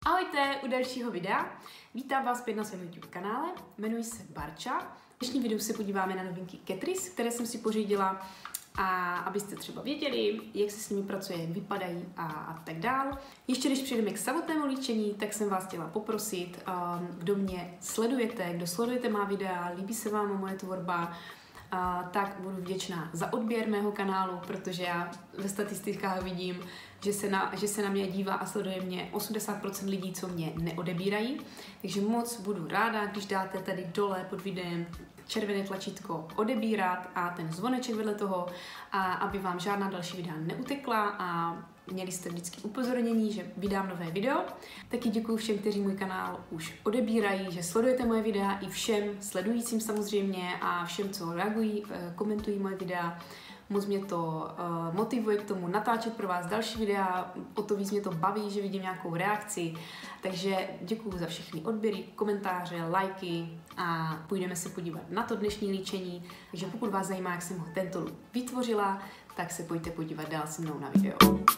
Ahojte u dalšího videa. Vítám vás zpět na svém YouTube kanále. Jmenuji se Barča. V dnešním videu se podíváme na novinky Catrice, které jsem si pořídila, a abyste třeba věděli, jak se s nimi pracuje, jak vypadají a tak dál. Ještě když přejdeme k samotnému líčení, tak jsem vás chtěla poprosit, kdo mě sledujete, kdo sledujete má videa, líbí se vám moje tvorba, tak budu vděčná za odběr mého kanálu, protože já ve statistikách vidím, že se na mě dívá a sleduje mě 80% lidí, co mě neodebírají. Takže moc budu ráda, když dáte tady dole pod videem červené tlačítko odebírat a ten zvoneček vedle toho, a aby vám žádná další videa neutekla a měli jste vždycky upozornění, že vydám nové video. Taky děkuji všem, kteří můj kanál už odebírají, že sledujete moje videa, i všem sledujícím samozřejmě a všem, co reagují, komentují moje videa. Moc mě to motivuje k tomu natáčet pro vás další videa, o to víc mě to baví, že vidím nějakou reakci. Takže děkuji za všechny odběry, komentáře, lajky a půjdeme se podívat na to dnešní líčení. Takže pokud vás zajímá, jak jsem ho tento look vytvořila, tak se pojďte podívat dál se mnou na video.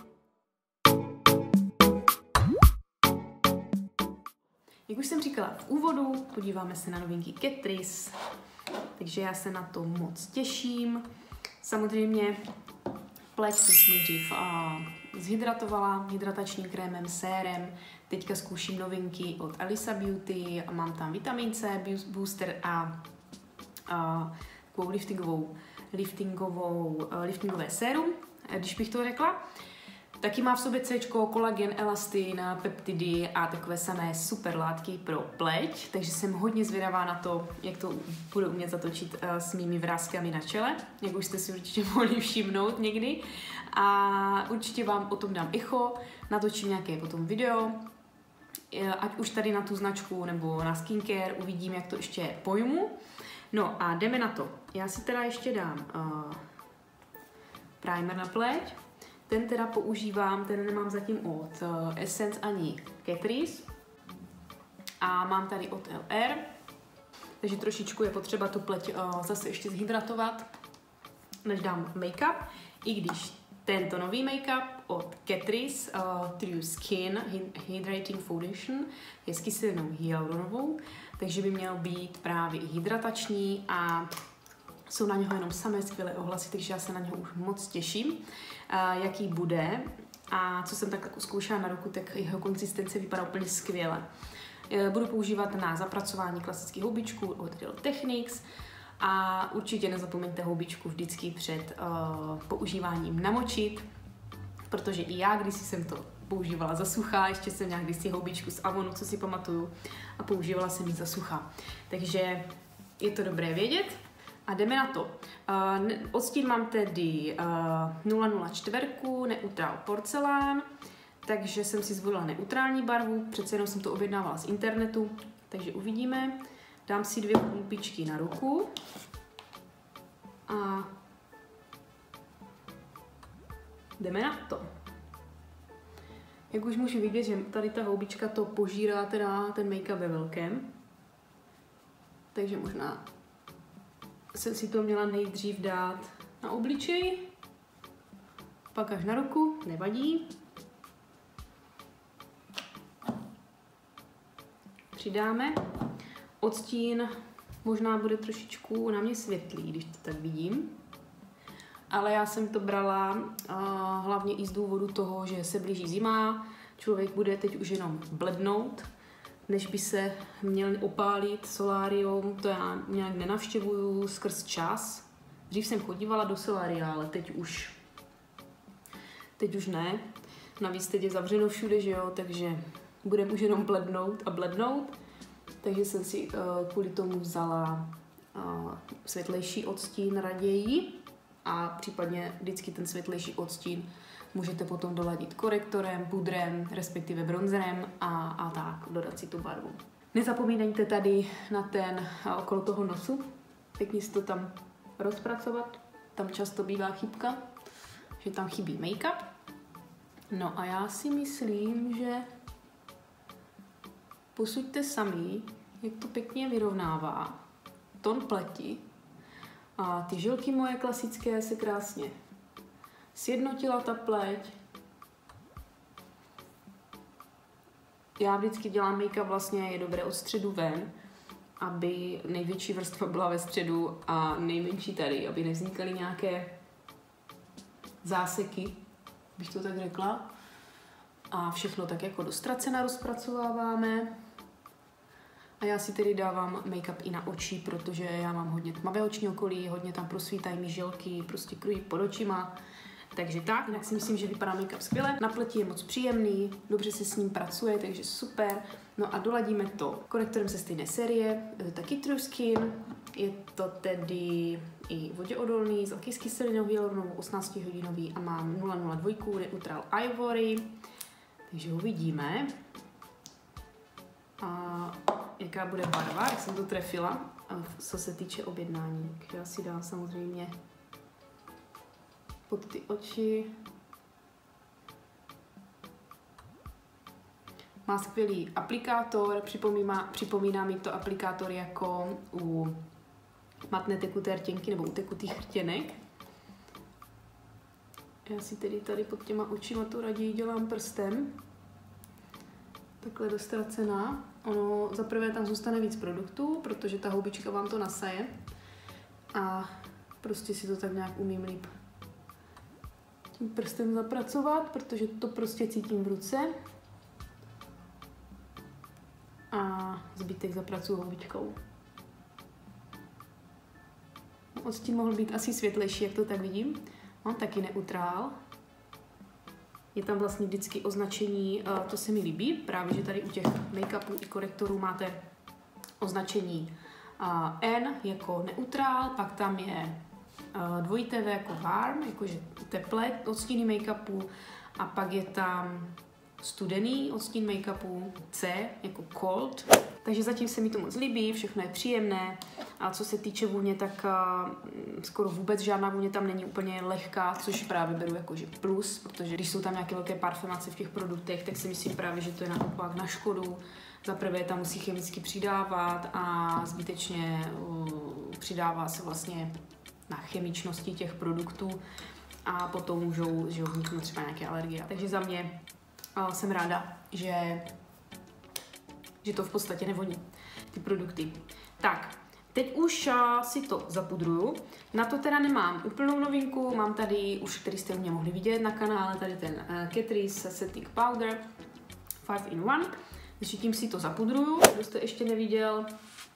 Jak už jsem říkala v úvodu, podíváme se na novinky Catrice, takže já se na to moc těším. Samozřejmě pleť jsem nejdřív zhydratovala hydratačním krémem, sérem. Teďka zkouším novinky od Elisa Beauty a mám tam vitamin C booster a takovou liftingové sérum, když bych to řekla. Taky má v sobě C, kolagen, elastin, peptidy a takové samé super látky pro pleť, takže jsem hodně zvědavá na to, jak to budu umět zatočit s mými vráskami na čele, jak už jste si určitě mohli všimnout někdy. A určitě vám o tom dám echo, natočím nějaké potom video, ať už tady na tu značku nebo na skincare, uvidím, jak to ještě pojmu. No a jdeme na to. Já si teda ještě dám primer na pleť. Ten teda používám, ten nemám zatím od Essence ani Catrice a mám tady od LR, takže trošičku je potřeba tu pleť zase ještě zhydratovat, než dám make-up, i když tento nový make-up od Catrice True Skin Hydrating Foundation je s kyselinou hyaluronovou, takže by měl být právě i hydratační a jsou na něho jenom samé skvělé ohlasy, takže já se na něho už moc těším, jaký bude. A co jsem tak jako zkoušela na ruku, tak jeho konzistence vypadá úplně skvěle. Budu používat na zapracování klasických houbičků od Real Techniques a určitě nezapomeňte houbičku vždycky před používáním namočit, protože i já kdysi jsem to používala za sucha, ještě jsem měla kdysi houbičku z Avonu, co si pamatuju, a používala jsem ji za sucha. Takže je to dobré vědět. A jdeme na to. Odstín mám tedy 004, neutrál porcelán, takže jsem si zvolila neutrální barvu, přece jenom jsem to objednávala z internetu, takže uvidíme. Dám si 2 pumpičky na ruku a jdeme na to. Jak už můžu vidět, že tady ta houbička to požírá teda ten make-up ve velkém, takže možná jsem si to měla nejdřív dát na obličej, pak až na ruku, nevadí. Přidáme. Odstín možná bude trošičku na mě světlý, když to tak vidím. Ale já jsem to brala hlavně i z důvodu toho, že se blíží zima, člověk bude teď už jenom blednout, než by se měl opálit solárium, to já nějak nenavštěvuju skrz čas. Dřív jsem chodívala do solária, ale teď už ne. Navíc teď je zavřeno všude, že jo, takže budeme už jenom blednout. Takže jsem si kvůli tomu vzala světlejší odstín raději a případně vždycky ten světlejší odstín můžete potom doladit korektorem, pudrem, respektive bronzerem a tak dodat si tu barvu. Nezapomínejte tady na ten okolo toho nosu, pěkně si to tam rozpracovat, tam často bývá chybka, že tam chybí make-up. No a já si myslím, že posuďte sami, jak to pěkně vyrovnává tón pleti a ty žilky moje klasické se krásně sjednotila ta pleť. já vždycky dělám make-up vlastně, je dobré od středu ven, aby největší vrstva byla ve středu a nejmenší tady, aby nevznikaly nějaké záseky, bych to tak řekla. A všechno tak jako do ztracena rozpracováváme. A já si tedy dávám make-up i na oči, protože já mám hodně tmavé oční okolí, hodně tam prosvítají mi žilky, prostě kruhy pod očima. Takže tak, jinak si myslím, že vypadá make-up skvěle. Na pleti je moc příjemný, dobře se s ním pracuje, takže super. No a doladíme to korektorem ze stejné série, taky True Skin. Je to tedy i voděodolný, s alkys kyselinou hyaluronovou, 18-hodinový a mám 002 Neutral Ivory. Takže uvidíme. A jaká bude barva, jak jsem to trefila, co se týče objednání. Já si dám samozřejmě pod ty oči. Má skvělý aplikátor, připomíná mi to aplikátor jako u matné tekuté rtěnky nebo u tekutých rtěnek. Já si tedy tady pod těma očima to raději dělám prstem. Takhle dostracená. Ono zaprvé tam zůstane víc produktů, protože ta houbička vám to nasaje. A prostě si to tak nějak umím líp tím prstem zapracovat, protože to prostě cítím v ruce. A zbytek zapracuju houbičkou. Odstín mohl být asi světlejší, jak to tak vidím. Mám taky neutrál. Je tam vlastně vždycky označení, to se mi líbí, právě že tady u těch make-upů i korektorů máte označení N jako neutrál, pak tam je dvojité V jako warm, jakože teplé odstíny make-upu a pak je tam studený odstín make-upu, C jako cold. Takže zatím se mi to moc líbí, všechno je příjemné. A co se týče vůně, tak skoro vůbec žádná vůně tam není úplně lehká, což právě beru jako že plus, protože když jsou tam nějaké velké parfemace v těch produktech, tak si myslím právě, že to je naopak na škodu. Za prvé tam musí chemicky přidávat a zbytečně přidává se vlastně na chemičnosti těch produktů a potom můžou vzniknout třeba nějaké alergie. Takže za mě jsem ráda, že to v podstatě nevoní, ty produkty. Tak, teď už si to zapudruju. Na to teda nemám úplnou novinku, mám tady už, který jste u mě mohli vidět na kanále, tady ten Catrice Setting Powder 5-in-1. Takže tím si to zapudruju, kdo jste ještě neviděl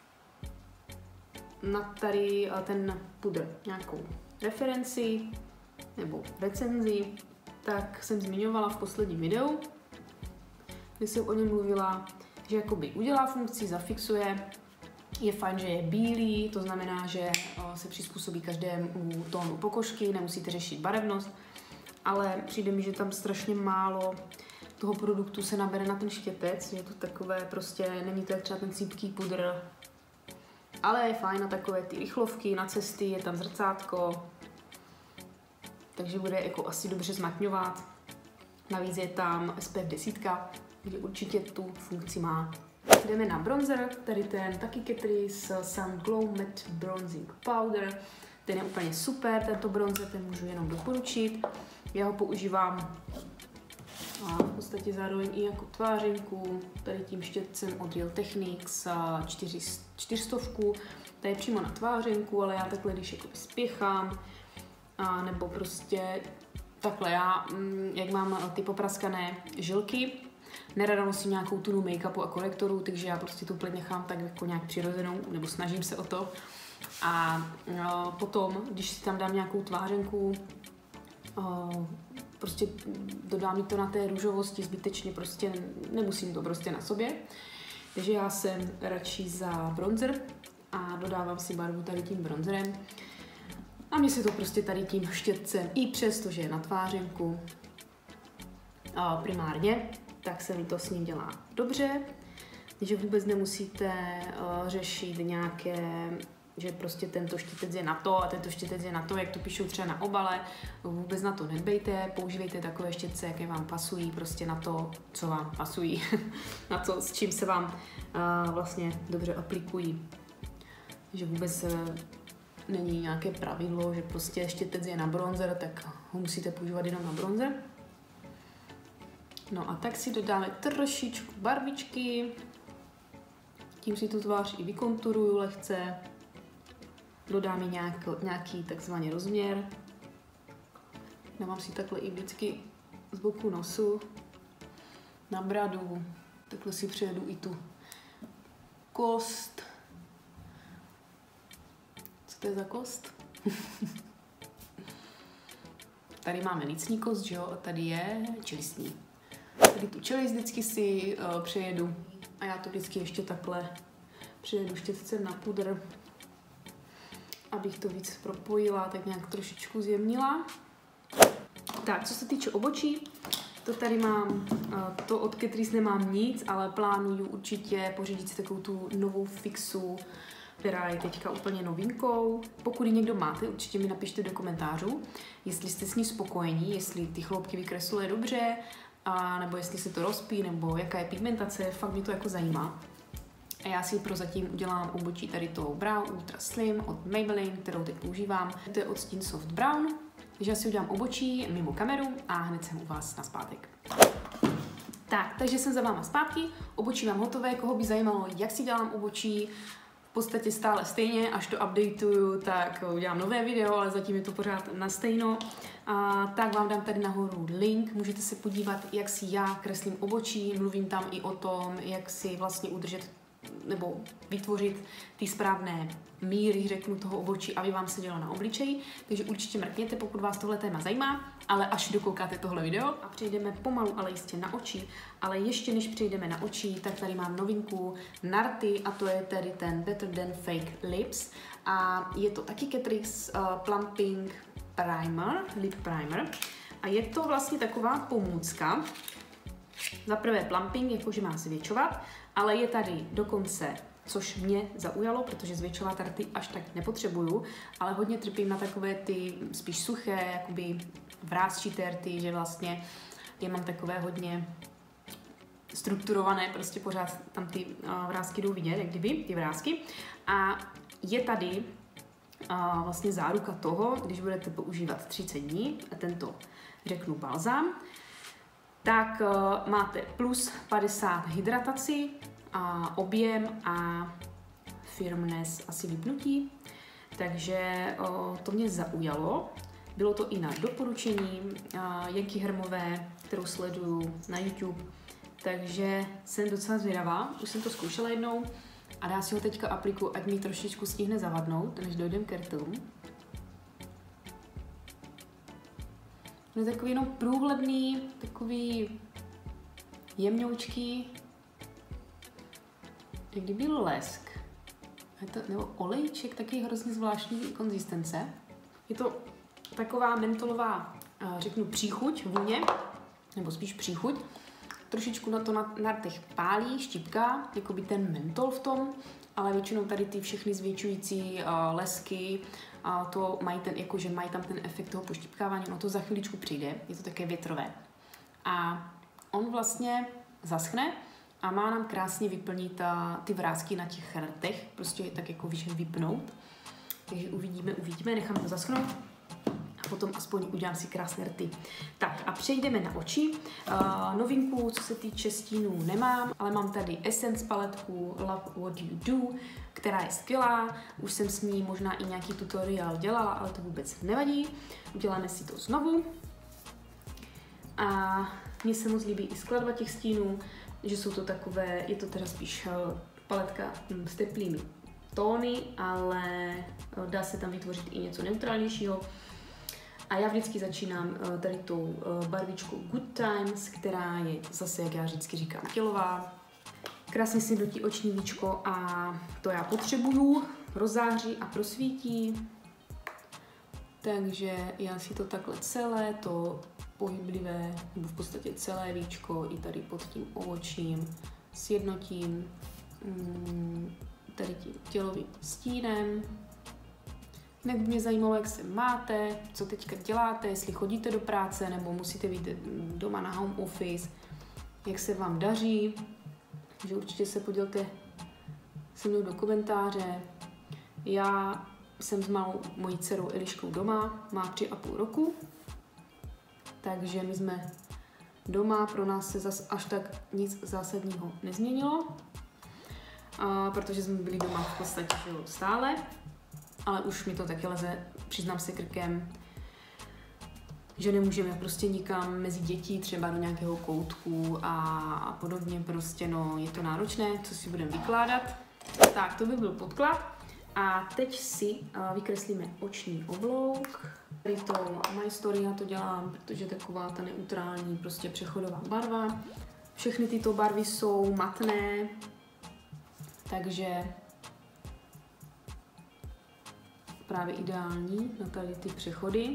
na tady ten pudr nějakou referenci nebo recenzi, tak jsem zmiňovala v posledním videu, kdy jsem o něm mluvila, že jakoby udělá funkci, zafixuje, je fajn, že je bílý, to znamená, že se přizpůsobí každému tónu pokožky, nemusíte řešit barevnost, ale přijde mi, že tam strašně málo toho produktu se nabere na ten štětec, je to takové prostě, není to jak třeba ten cípký pudr, ale je fajn na takové ty rychlovky, na cesty, je tam zrcátko, takže bude jako asi dobře zmatňovat. Navíc je tam SPF 10, kde určitě tu funkci má. Jdeme na bronzer, tady ten taky Catrice Sun Glow Matte Bronzing Powder. Ten je úplně super, tento bronzer, ten můžu jenom doporučit. Já ho používám a v podstatě zároveň i jako tvářenku, tady tím štětcem od Real Techniques 400. To je přímo na tvářenku, ale já takhle, když jako spěchám, a nebo prostě takhle já, jak mám ty popraskané žilky, nerada nosím nějakou tunu make-upu a korektoru, takže já prostě tu pleť nechám tak jako nějak přirozenou, nebo snažím se o to. A potom, když si tam dám nějakou tvářenku, prostě dodám mi to na té růžovosti zbytečně, prostě nemusím to prostě na sobě. Takže já jsem radši za bronzer a dodávám si barvu tady tím bronzerem. A mně se to prostě tady tím štětcem, i přesto, že je na tvářenku primárně, tak se mi to s ním dělá dobře. Takže vůbec nemusíte řešit nějaké, že prostě tento štětec je na to a tento štětec je na to, jak to píšou třeba na obale. Vůbec na to nedbejte, používejte takové štětce, jaké vám pasují, prostě na to, co vám pasují, na to, s čím se vám vlastně dobře aplikují. Že vůbec není nějaké pravidlo, že prostě štětec je na bronzer, tak ho musíte používat jenom na bronzer. No a tak si dodáme trošičku barvičky. Tím si tu tvář i vykonturuju lehce. Dodám i nějaký takzvaný rozměr. Dávám si takhle i vždycky z boku nosu na bradu. Takhle si přejedu i tu kost. Co to je za kost? Tady máme lícní kost, že jo? A tady je čelistní. Tady tu čelist vždycky si přejedu. A já to vždycky ještě takhle přejedu štětcem na pudr, abych to víc propojila, tak nějak trošičku zjemnila. Tak, co se týče obočí, to tady mám, to od Catrice nemám nic, ale plánuju určitě pořídit si takovou tu novou fixu, která je teďka úplně novinkou. Pokud ji někdo máte, určitě mi napište do komentářů, jestli jste s ní spokojení, jestli ty chloupky vykresluje dobře, nebo jestli se to rozpí, nebo jaká je pigmentace, fakt mě to jako zajímá. A já si prozatím udělám obočí tady tou Brow Ultra Slim od Maybelline, kterou teď používám. To je odstín Soft Brown, takže já si udělám obočí mimo kameru a hned jsem u vás nazpátek. Tak, takže jsem za váma zpátky, obočí mám hotové, koho by zajímalo, jak si dělám obočí, v podstatě stále stejně, až to updateuju, tak udělám nové video, ale zatím je to pořád na stejno. Tak vám dám tady nahoru link, můžete se podívat, jak si já kreslím obočí, mluvím tam i o tom, jak si vlastně udržet nebo vytvořit ty správné míry, řeknu, toho obočí, aby vám se dělo na obličeji. Takže určitě mrkněte, pokud vás tohle téma zajímá, ale až dokoukáte tohle video a přejdeme pomalu, ale jistě na oči. Ale ještě než přejdeme na oči, tak tady mám novinku Narty a to je tady ten Better Than Fake Lips. A je to taky Catrice Plumping Primer, Lip Primer. A je to vlastně taková pomůcka. Za prvé plumping, jakože má zvětšovat, ale je tady dokonce, což mě zaujalo, protože zvětšovat rty až tak nepotřebuju, ale hodně trpím na takové ty spíš suché, jakoby vrásčité rty, že vlastně je mám takové hodně strukturované, prostě pořád tam ty vrásky jdou vidět, jak kdyby, ty vrásky. A je tady vlastně záruka toho, když budete používat 30 dní a tento, řeknu, balzám, tak máte plus 50 hydrataci, objem a firmness asi vypnutí. Takže to mě zaujalo. Bylo to i na doporučení Jenky Hermové, kterou sleduju na YouTube. Takže jsem docela zvědavá. Už jsem to zkoušela jednou a dá si ho teďka aplikuju, ať mi trošičku stihne zavadnout, než dojdem k rtům. Je takový jenom průhledný, takový jemňoučký, jak kdyby lesk. Nebo olejček, taky hrozně zvláštní konzistence. Je to taková mentolová, řeknu, příchuť, vůně, nebo spíš příchuť. Trošičku na to na rtech pálí, štípka, jako by ten mentol v tom, ale většinou tady ty všechny zvětšující lesky, to mají ten, jakože mají tam ten efekt toho poštípkávání, no to za chviličku přijde, je to také větrové. A on vlastně zaschne a má nám krásně vyplnit ty vrásky na těch rtech, prostě je tak jako vypnout. Takže uvidíme, nechám to zaschnout a potom aspoň udělám si krásné rty. Tak a přejdeme na oči. Novinku, co se týče stínů, nemám, ale mám tady Essence paletku Love What You Do, která je skvělá. Už jsem s ní možná i nějaký tutoriál dělala, ale to vůbec nevadí. Uděláme si to znovu. A mně se moc líbí i skladba těch stínů, že jsou to takové, je to teda spíš paletka s teplými tóny, ale dá se tam vytvořit i něco neutrálnějšího. A já vždycky začínám tady tou barvičkou Good Times, která je zase, jak já vždycky říkám, tělová. Krásně si dotí oční víčko a to já potřebuju, rozáří a prosvítí. Takže já si to takhle celé, to pohyblivé, nebo v podstatě celé víčko i tady pod tím obočím sjednotím tady tím tělovým stínem. Jinak by mě zajímalo, jak se máte, co teďka děláte, jestli chodíte do práce nebo musíte být doma na home office, jak se vám daří, že určitě se podělte se mnou do komentáře. Já jsem s malou mojí dcerou Eliškou doma, má 3,5 roku, takže my jsme doma pro nás se zas až tak nic zásadního nezměnilo, protože jsme byli doma v podstatě stále, ale už mi to taky leze, přiznám se krkem, že nemůžeme prostě nikam mezi dětí, třeba do nějakého koutku a podobně, prostě no, je to náročné, co si budeme vykládat. Tak, to by byl podklad. A teď si vykreslíme oční oblouk. Tady to My Story já to dělám, protože taková ta neutrální, prostě přechodová barva. Všechny tyto barvy jsou matné, takže právě ideální na tady ty přechody.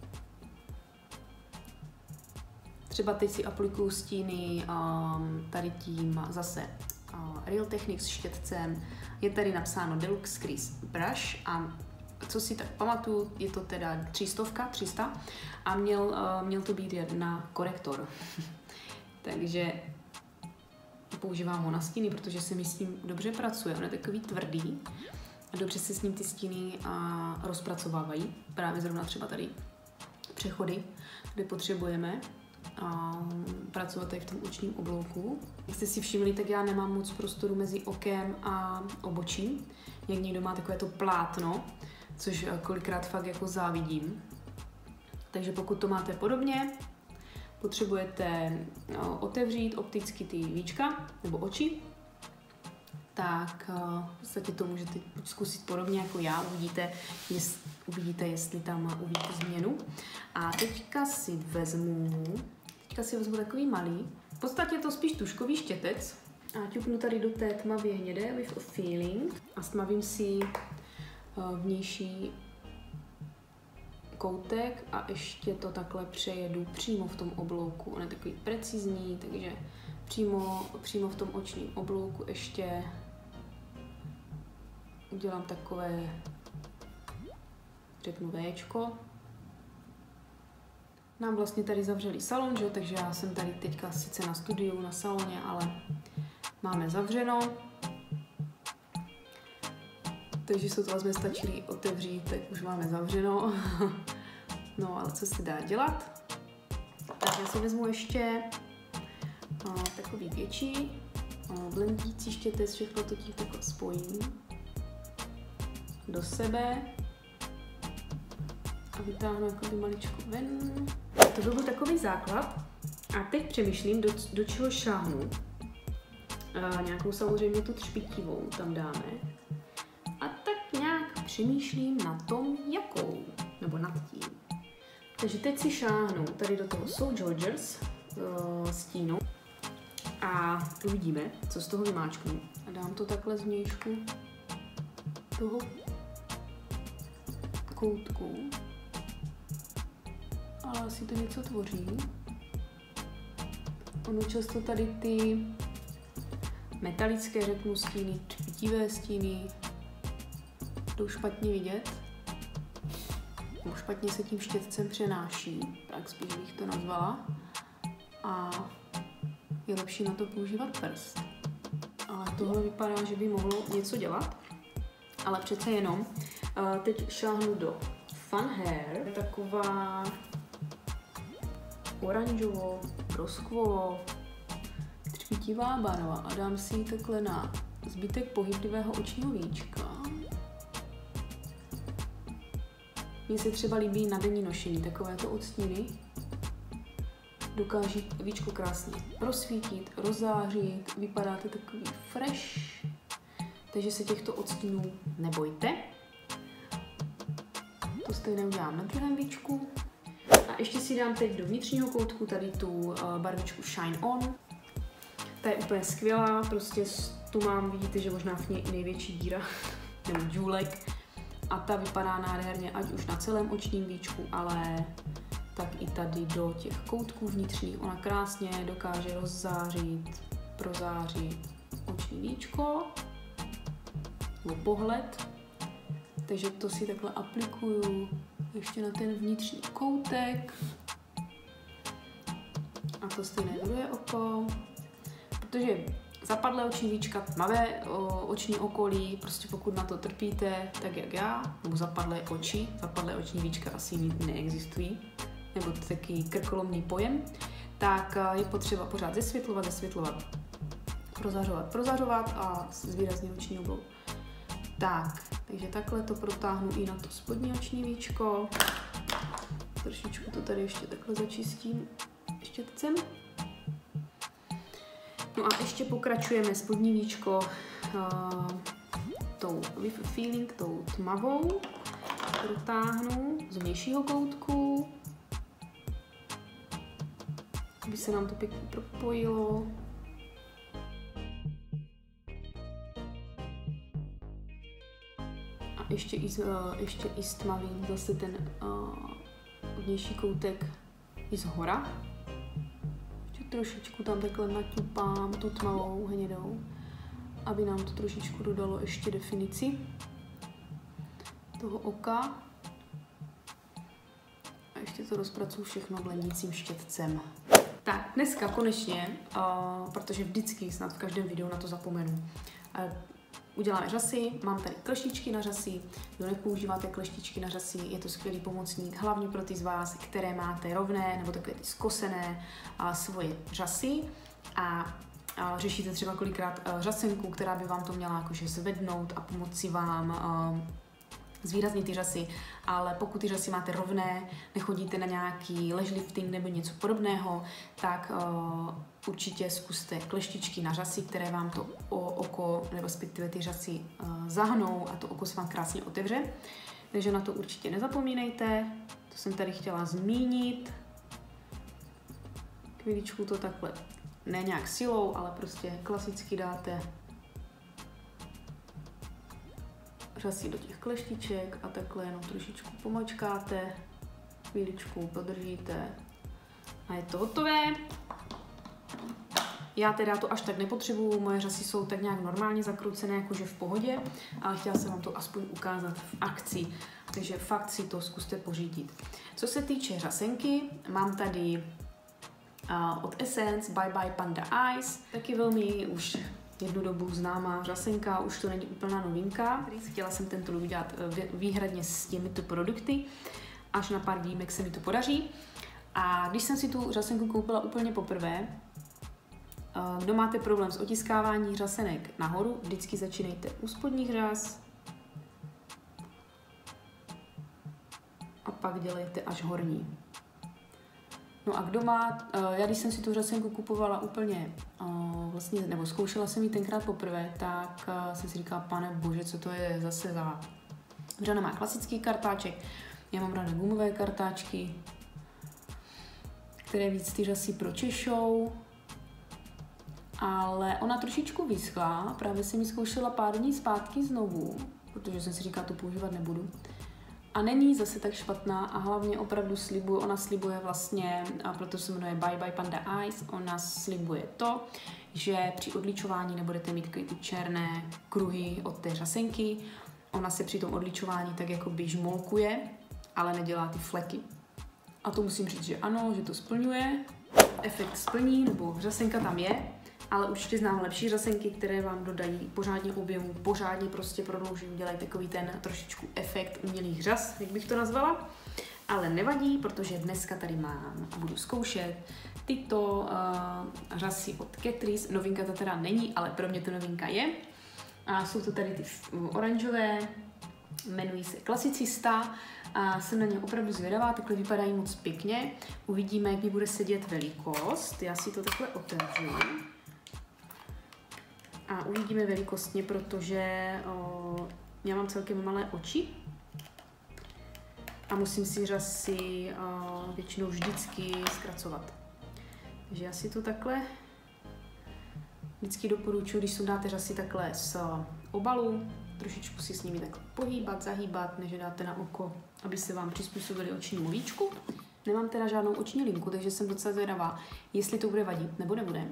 Třeba teď si aplikuju stíny tady tím zase Real Techniques štětcem. Je tady napsáno Deluxe Crease Brush a co si tak pamatuju, je to teda 300 a měl to být na korektor. Takže používám ho na stíny, protože si myslím, dobře pracuje. On je takový tvrdý a dobře se s ním ty stíny rozpracovávají. Právě zrovna třeba tady přechody, kde potřebujeme pracovat tady v tom očním oblouku. Jak jste si všimli, tak já nemám moc prostoru mezi okem a obočím. Jak někdo má takové to plátno, což kolikrát fakt jako závidím. Takže pokud to máte podobně, potřebujete otevřít opticky ty víčka nebo oči, tak v podstatě to můžete zkusit podobně jako já, uvidíte, jestli tam uvidíte změnu. A teďka si vezmu takový malý, v podstatě je to spíš tužkový štětec a ťuknu tady do té tmavě hnědé with a feeling a stmavím si vnější koutek a ještě to takhle přejedu přímo v tom oblouku. On je takový precizní, takže přímo v tom očním oblouku ještě udělám takové, řeknu Včko. Nám vlastně tady zavřeli salon, že? Takže já jsem tady teďka sice na studiu, na saloně, ale máme zavřeno. Takže sotva jsme stačili otevřít, tak už máme zavřeno. No, ale co se dá dělat? Tak já si vezmu ještě takový větší blendící štětec, všechno to tím takhle spojím do sebe a vytáhnu jako maličko ven. To byl takový základ a teď přemýšlím, do čeho šáhnu. Nějakou samozřejmě tu třpitivou tam dáme a tak nějak přemýšlím na tom, jakou, nebo nad tím. Takže teď si šáhnu tady do toho Soul Georgers stínu a uvidíme, co z toho vymáčknu. A dám to takhle zvnějšku toho koutku. Ale asi to něco tvoří. Ono často tady ty metalické, řeknu, stíny, třpitivé stíny jdou špatně vidět. Špatně se tím štětcem přenáší, tak spíš bych to nazvala. A je lepší na to používat prst. Ale tohle vypadá, že by mohlo něco dělat. Ale přece jenom. Teď šáhnu do Fun Hair. Taková oranžovo, broskvovo, třpitivá barva. A dám si ji takhle na zbytek pohyblivého očního víčka. Mně se třeba líbí na denní nošení, takovéto odstíny dokáží víčko krásně prosvítit, rozzářit, vypadáte takový fresh, takže se těchto odstínů nebojte. To stejné udělám na druhém víčku. A ještě si dám teď do vnitřního koutku tady tu barvičku Shine On. Ta je úplně skvělá, prostě tu mám, vidíte, že možná v ní i největší díra, nebo důlek. A ta vypadá nádherně, ať už na celém očním víčku, ale tak i tady do těch koutků vnitřních. Ona krásně dokáže rozzářit, prozářit oční víčko, nebo pohled. Takže to si takhle aplikuju ještě na ten vnitřní koutek. A to stejné druhé oko. Protože zapadlé oční víčka, tmavé oční okolí, prostě pokud na to trpíte, tak jak já, nebo zapadlé oční víčka asi neexistují, nebo to je takový krkolomný pojem, tak je potřeba pořád zesvětlovat, prozařovat a zvýraznit oční oblou. Tak, takže takhle to protáhnu i na to spodní oční víčko. Trošičku to tady ještě takhle začistím štětcem. No a ještě pokračujeme spodní víčko tou feeling, tou tmavou. Protáhnu z vnějšího koutku, aby se nám to pěkně propojilo. A ještě i stmavím zase ten vnější koutek i zhora. Ještě trošičku tam takhle naťupám tu tmavou hnědou, aby nám to trošičku dodalo ještě definici toho oka. A ještě to rozpracuju všechno blendícím štětcem. Tak, dneska konečně, protože vždycky snad v každém videu na to zapomenu, uděláme řasy, mám tady kleštičky na řasy, kdo nepoužíváte kleštičky na řasy, je to skvělý pomocník, hlavně pro ty z vás, které máte rovné nebo takové ty zkosené svoje řasy a řešíte třeba kolikrát řasenku, která by vám to měla jakože zvednout a pomoci vám zvýraznit ty řasy, ale pokud ty řasy máte rovné, nechodíte na nějaký lash lifting nebo něco podobného, tak určitě zkuste kleštičky na řasy, které vám to oko, nebo respektive ty řasy zahnou a to oko se vám krásně otevře. Takže na to určitě nezapomínejte, to jsem tady chtěla zmínit. Chvíličku to takhle, ne nějak silou, ale prostě klasicky dáte řasy do těch kleštiček a takhle jenom trošičku pomačkáte, chvíličku podržíte a je to hotové. Já teda to až tak nepotřebuju, moje řasy jsou tak nějak normálně zakroucené, jakože v pohodě, ale chtěla jsem vám to aspoň ukázat v akci, takže fakt si to zkuste pořídit. Co se týče řasenky, mám tady od Essence Bye Bye Panda Eyes, taky velmi už jednu dobu známá řasenka, už to není úplná novinka. Chtěla jsem tento look dělat výhradně s těmito produkty, až na pár výjimek se mi to podaří. A když jsem si tu řasenku koupila úplně poprvé, kdo máte problém s otiskáváním řasenek nahoru, vždycky začínejte u spodních řas a pak dělejte až horní. No a kdo má, já když jsem si tu řasenku kupovala úplně, vlastně, nebo zkoušela jsem ji tenkrát poprvé, tak jsem si říkala, pane bože, co to je zase za... Žena má klasický kartáček, já mám ráda gumové kartáčky, které víc ty řasy pročešou, ale ona trošičku vyschla, právě jsem ji zkoušela pár dní zpátky znovu, protože jsem si říkala, to používat nebudu. A není zase tak špatná a hlavně opravdu slibuje, ona slibuje vlastně, a proto se jmenuje Bye Bye Panda Eyes, ona slibuje to, že při odličování nebudete mít ty černé kruhy od té řasenky, ona se při tom odličování tak jakoby žmolkuje, ale nedělá ty fleky. A to musím říct, že ano, že to splňuje, efekt splní, nebo řasenka tam je, ale určitě znám lepší řasenky, které vám dodají pořádně objemu, pořádně prostě prodlouží, udělají takový ten trošičku efekt umělých řas, jak bych to nazvala. Ale nevadí, protože dneska tady mám a budu zkoušet tyto řasy od Catrice. Novinka to teda není, ale pro mě to novinka je. A jsou to tady ty oranžové, jmenují se Klasicista a jsem na ně opravdu zvědavá, takhle vypadají moc pěkně. Uvidíme, jak mi bude sedět velikost. Já si to takhle otevřu. A uvidíme velikostně, protože já mám celkem malé oči a musím si řasy většinou vždycky zkracovat. Takže já si to takhle vždycky doporučuji, když sundáte řasy takhle z obalu, trošičku si s nimi takhle pohýbat, zahýbat, než dáte na oko, aby se vám přizpůsobili očnímu víčku. Nemám teda žádnou oční linku, takže jsem docela zvědavá, jestli to bude vadit nebo nebude.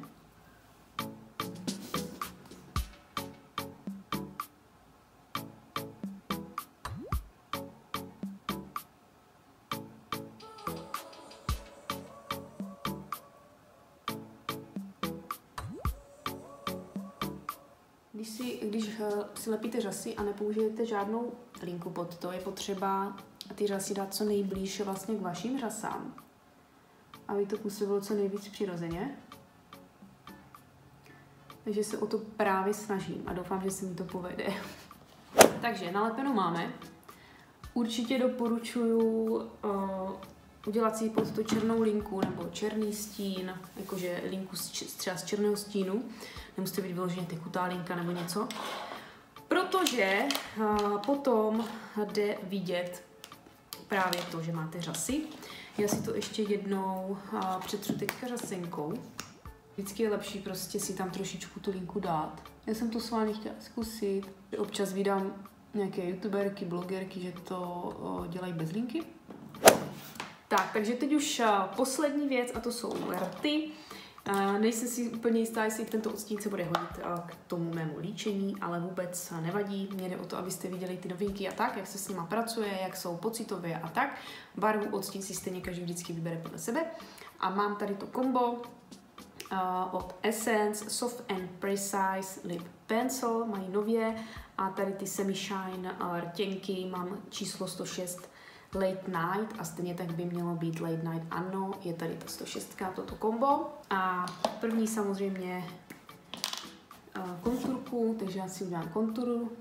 Když si lepíte řasy a nepoužijete žádnou linku pod to, je potřeba ty řasy dát co nejblíž vlastně k vašim řasám. aby to působilo co nejvíc přirozeně. Takže se o to právě snažím a doufám, že se mi to povede. Takže nalepeno máme. Určitě doporučuji udělat si pod to černou linku nebo černý stín, jakože linku třeba z černého stínu. Nemusíte být vyloženě tekutá linka nebo něco. Protože potom jde vidět právě to, že máte řasy. Já si to ještě jednou přetřu teďka řasenkou. Vždycky je lepší prostě si tam trošičku tu linku dát. Já jsem to s vámi chtěla zkusit. Občas vydám nějaké youtuberky, blogerky, že to dělají bez linky. Tak, takže teď už poslední věc a to jsou rty. Nejsem si úplně jistá, jestli tento odstín se bude hodit k tomu mému líčení, ale vůbec nevadí. Mně jde o to, abyste viděli ty novinky a tak, jak se s nima pracuje, jak jsou pocitově a tak. Barvu odstín si stejně každý vždycky vybere podle sebe. A mám tady to kombo od Essence Soft and Precise Lip Pencil, mají nově. A tady ty Semi Shine rtěnky mám číslo 106 Late Night a stejně tak by mělo být Late Night Ano, je tady ta 106, toto kombo. A první samozřejmě konturku, takže já si udělám konturu.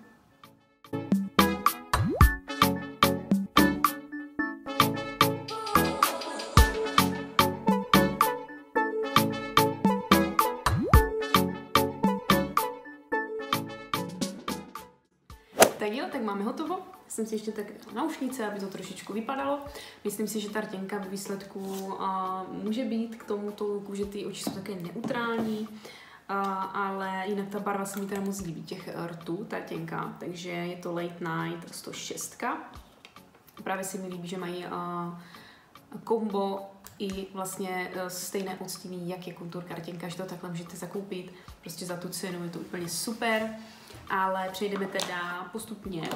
Tak jo, tak máme hotovo. Jsem si ještě tak naušnice, aby to trošičku vypadalo. Myslím si, že ta rtěnka ve výsledku může být k tomuto looku, že ty oči jsou také neutrální, ale jinak ta barva se mi teda moc líbí, těch rtů, ta rtěnka, takže je to Late Night 106. Právě se mi líbí, že mají kombo i vlastně stejné odstíny, jak je konturka rtěnka, že to takhle můžete zakoupit, prostě za tu cenu je to úplně super. Ale přejdeme teda postupně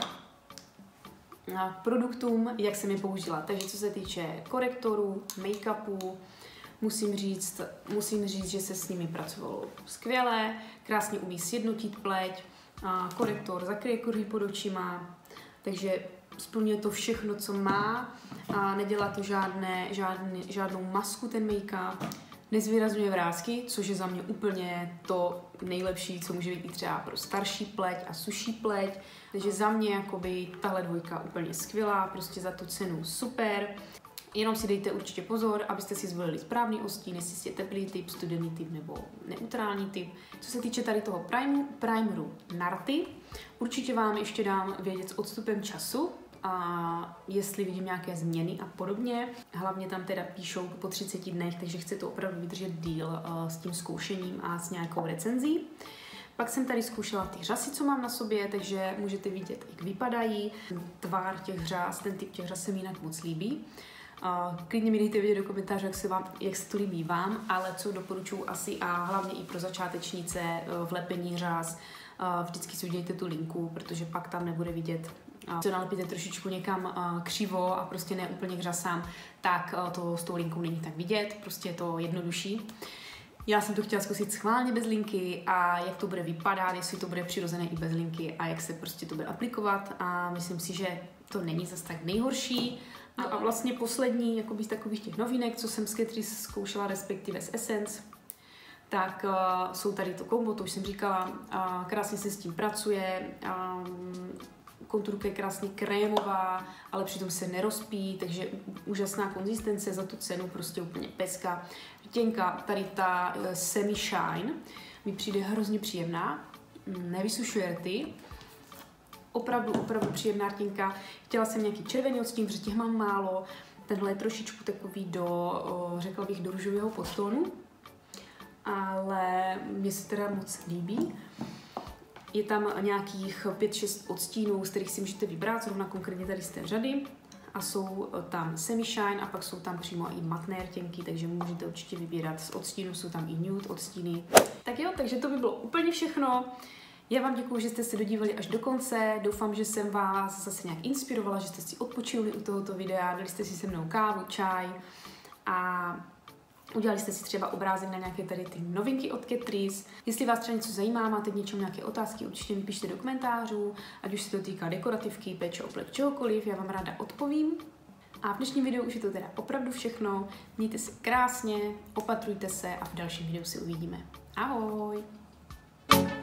k produktům, jak jsem je použila. Takže co se týče korektorů, make-upu, musím říct, že se s nimi pracovalo skvěle, krásně umí sjednotit pleť, korektor zakryje kruhy pod očima, takže splňuje to všechno, co má, a nedělá to žádnou masku ten make-up, nezvýrazňuje vrásky, což je za mě úplně to nejlepší, co může být třeba pro starší pleť a suší pleť. Takže za mě jakoby tahle dvojka úplně skvělá, prostě za tu cenu super. Jenom si dejte určitě pozor, abyste si zvolili správný odstín, jestli je teplý typ, studený typ nebo neutrální typ. Co se týče tady toho primeru na rty, určitě vám ještě dám vědět s odstupem času, a jestli vidím nějaké změny a podobně. Hlavně tam teda píšou po 30 dnech, takže chci to opravdu vydržet díl s tím zkoušením a s nějakou recenzí. Pak jsem tady zkoušela ty řasy, co mám na sobě, takže můžete vidět, jak vypadají. Tvár těch řas, ten typ těch řas se mi jinak moc líbí. Klidně mi dejte vědět do komentářů, jak se to líbí vám, ale co doporučuji asi a hlavně i pro začátečnice v lepení řas, vždycky si udělejte tu linku, protože pak tam nebude vidět. Co nalepíte trošičku někam křivo a prostě ne úplně k řasám, tak to s tou linkou není tak vidět, prostě je to jednodušší. Já jsem to chtěla zkusit schválně bez linky a jak to bude vypadat, jestli to bude přirozené i bez linky a jak se prostě to bude aplikovat a myslím si, že to není zase tak nejhorší. A vlastně poslední jakoby z takových těch novinek, co jsem s Catrice zkoušela, respektive s Essence, tak jsou tady to kombo, to už jsem říkala, krásně se s tím pracuje, konturka je krásně krémová, ale přitom se nerozpíjí, takže úžasná konzistence za tu cenu, prostě úplně peska. Rtěnka, tady ta Semi Shine, mi přijde hrozně příjemná, nevysušuje rty, opravdu příjemná rtěnka. Chtěla jsem nějaký červený odstín, protože těch mám málo, tenhle je trošičku takový řekla bych, do růžového podtónu, ale mně se teda moc líbí. Je tam nějakých 5-6 odstínů, z kterých si můžete vybrat, zrovna konkrétně tady z té řady. A jsou tam Semi Shine a pak jsou tam přímo i matné rtěnky, takže můžete určitě vybírat z odstínů, jsou tam i nude odstíny. Tak jo, takže to by bylo úplně všechno. Já vám děkuji, že jste se dodívali až do konce. Doufám, že jsem vás zase nějak inspirovala, že jste si odpočinuli u tohoto videa, dali jste si se mnou kávu, čaj a udělali jste si třeba obrázek na nějaké tady ty novinky od Catrice. Jestli vás třeba něco zajímá, máte k něčemu nějaké otázky, určitě mi pište do komentářů, ať už se to týká dekorativky, péče o pleť, čehokoliv, já vám ráda odpovím. A v dnešním videu už je to teda opravdu všechno. Mějte se krásně, opatrujte se a v dalším videu si uvidíme. Ahoj!